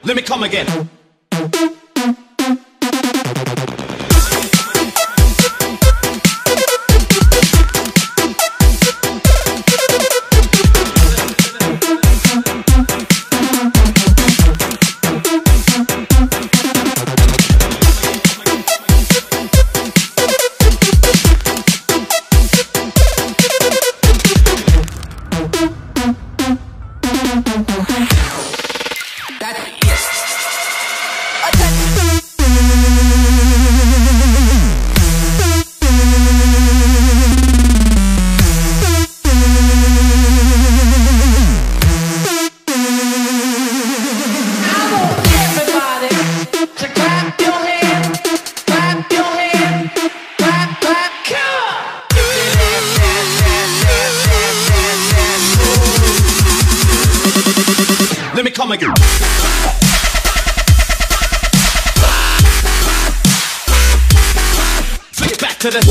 Let me come again. Let me come again. Flick it back to the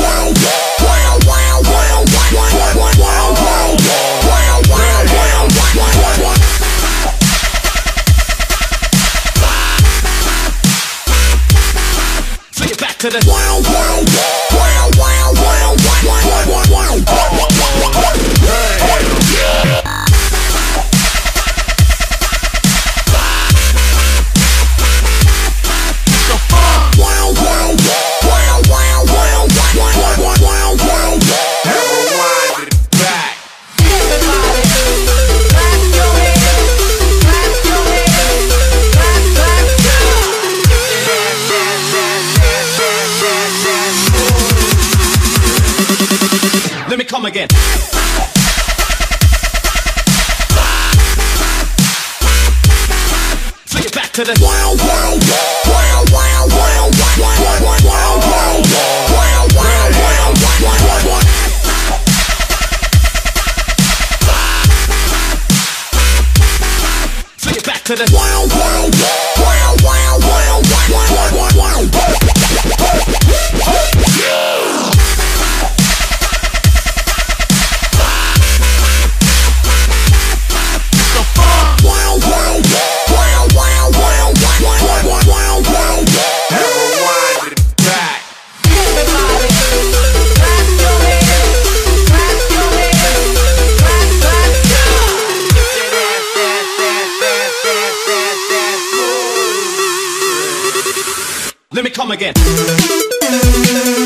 Flick it back to the Let me come again. Flick it back to the Flick it back to the Let me come again.